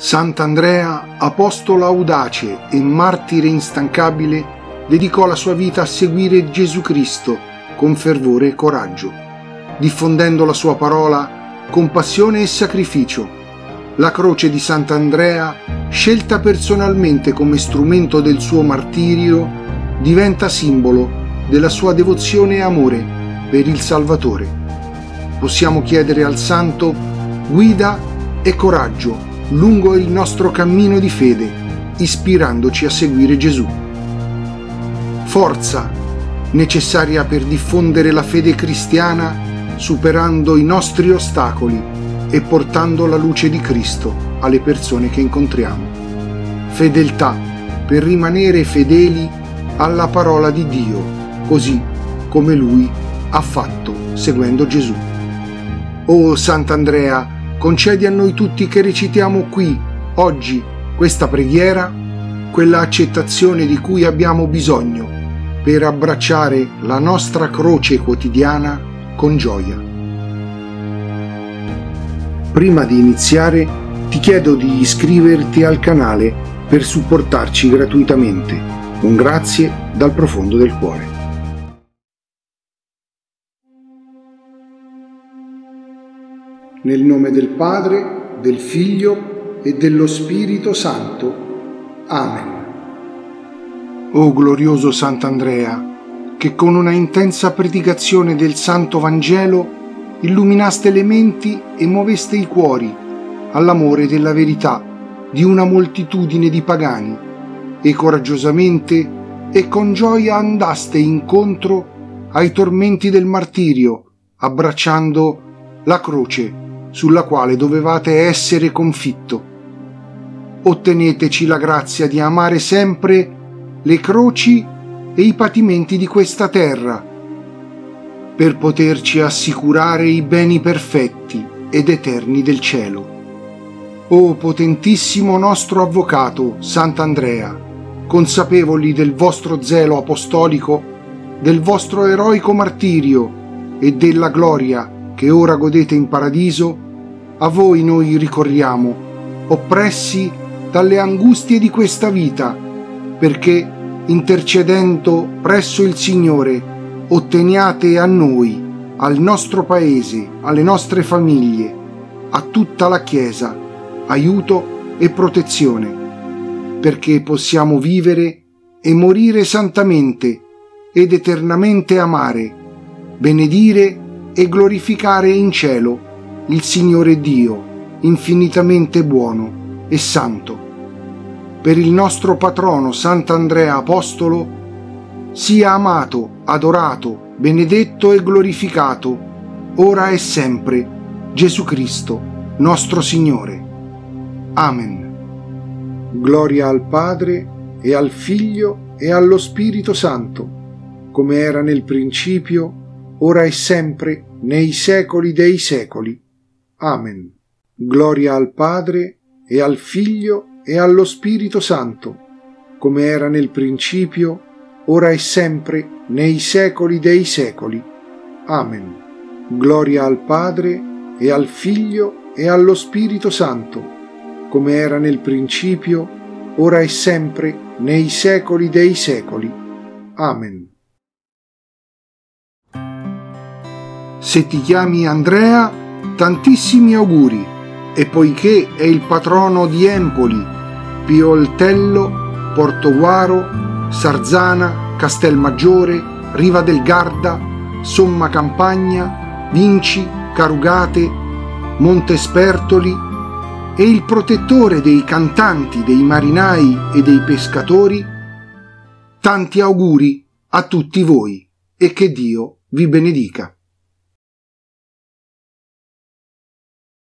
Sant'Andrea, apostolo audace e martire instancabile, dedicò la sua vita a seguire Gesù Cristo con fervore e coraggio, diffondendo la sua parola con passione e sacrificio. La croce di Sant'Andrea, scelta personalmente come strumento del suo martirio, diventa simbolo della sua devozione e amore per il Salvatore. Possiamo chiedere al Santo guida e coraggio lungo il nostro cammino di fede, ispirandoci a seguire Gesù. Forza necessaria per diffondere la fede cristiana, superando i nostri ostacoli e portando la luce di Cristo alle persone che incontriamo. Fedeltà per rimanere fedeli alla parola di Dio, così come Lui ha fatto seguendo Gesù. O Sant'Andrea, concedi a noi tutti che recitiamo qui, oggi, questa preghiera, quella accettazione di cui abbiamo bisogno per abbracciare la nostra croce quotidiana con gioia. Prima di iniziare, ti chiedo di iscriverti al canale per supportarci gratuitamente. Un grazie dal profondo del cuore. Nel nome del Padre, del Figlio e dello Spirito Santo. Amen. O glorioso Sant'Andrea, che con una intensa predicazione del Santo Vangelo illuminaste le menti e muoveste i cuori all'amore della verità di una moltitudine di pagani, e coraggiosamente e con gioia andaste incontro ai tormenti del martirio, abbracciando la croce sulla quale dovevate essere confitto. Otteneteci la grazia di amare sempre le croci e i patimenti di questa terra, per poterci assicurare i beni perfetti ed eterni del cielo. O potentissimo nostro avvocato, Sant'Andrea, consapevoli del vostro zelo apostolico, del vostro eroico martirio e della gloria che ora godete in paradiso, a voi noi ricorriamo, oppressi dalle angustie di questa vita, perché, intercedendo presso il Signore, otteniate a noi, al nostro Paese, alle nostre famiglie, a tutta la Chiesa, aiuto e protezione, perché possiamo vivere e morire santamente ed eternamente amare, benedire e glorificare in cielo il Signore Dio, infinitamente buono e santo. Per il nostro patrono Sant'Andrea Apostolo, sia amato, adorato, benedetto e glorificato, ora e sempre, Gesù Cristo, nostro Signore. Amen. Gloria al Padre e al Figlio e allo Spirito Santo, come era nel principio, ora e sempre, nei secoli dei secoli. Amen. Gloria al Padre e al Figlio e allo Spirito Santo, come era nel principio, ora e sempre, nei secoli dei secoli. Amen. Gloria al Padre e al Figlio e allo Spirito Santo, come era nel principio, ora e sempre, nei secoli dei secoli. Amen. Se ti chiami Andrea, tantissimi auguri, e poiché è il patrono di Empoli, Pioltello, Portoguaro, Sarzana, Castelmaggiore, Riva del Garda, Somma Campagna, Vinci, Carugate, Montespertoli, e il protettore dei cantanti, dei marinai e dei pescatori, tanti auguri a tutti voi, e che Dio vi benedica.